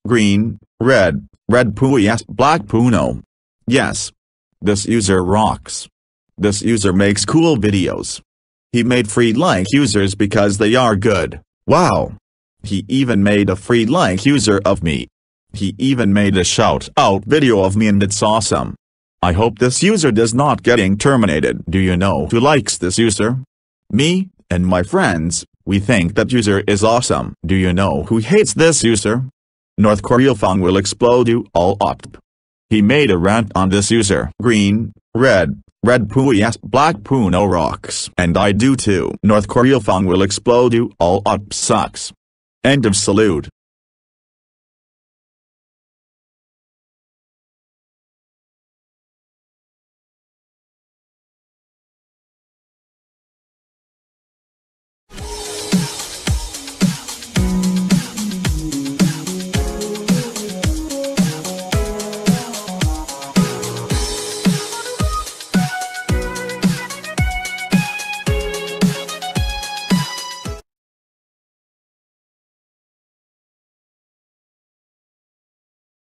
green, red poo yes, black poo no. Yes. This user rocks. This user makes cool videos. He made free like users because they are good. Wow. He even made a free like user of me. He even made a shout out video of me and it's awesome. I hope this user does not getting terminated. Do you know who likes this user? Me, and my friends, we think that user is awesome. Do you know who hates this user? North Korea Fong will explode you all up. He made a rant on this user. Green, red poo yes, black poo no rocks. And I do too. North Korea Fong will explode you all up sucks. End of salute.